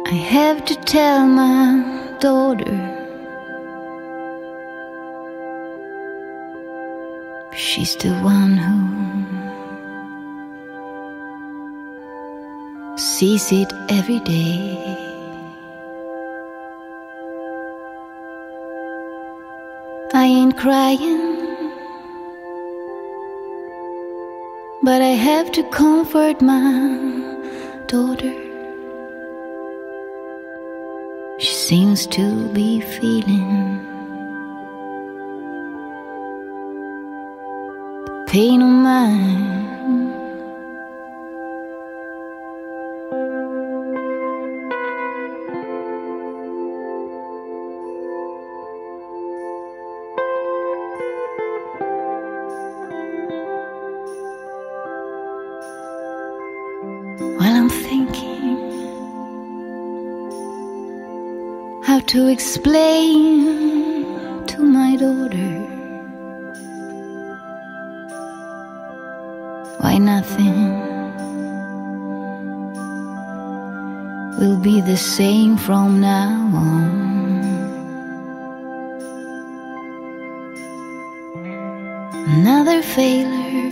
I have to tell my daughter she's the one who sees it every day. I ain't crying, but I have to comfort my daughter. She seems to be feeling the pain of mine. While I'm thinking how to explain to my daughter why nothing will be the same from now on. Another failure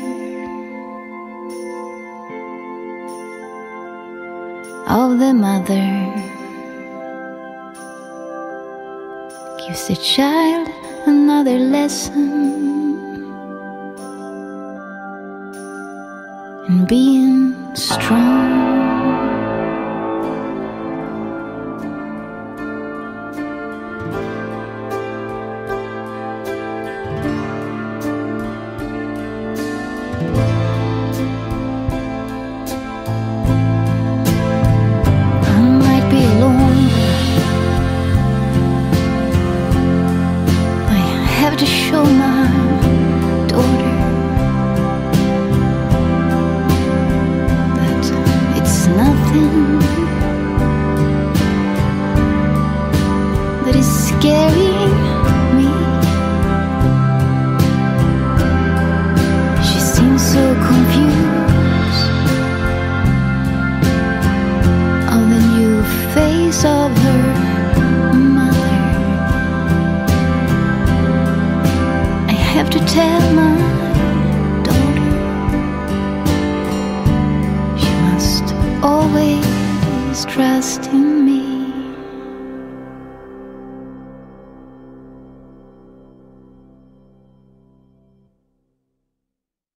of the mother gives the child another lesson in being strong. To show my daughter that it's nothing that is scaring me. She seems so confused of the new face of her have to tell my daughter she must always trust in me.